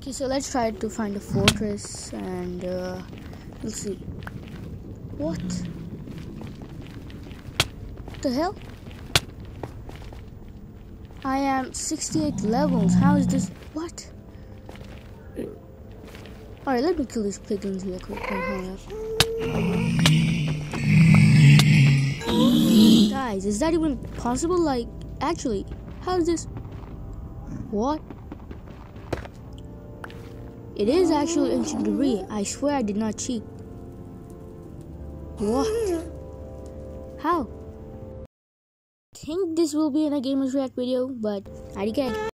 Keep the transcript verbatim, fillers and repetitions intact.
Okay, so let's try to find a fortress and uh, we'll see. What? What the hell? I am sixty-eight levels. How is this? What? Alright, let me kill these piglins real quick. Guys, is that even possible? Like, actually, how is this? What? It is actually ancient debris. I swear I did not cheat. What? How? I think this will be in a Gamers React video, but I get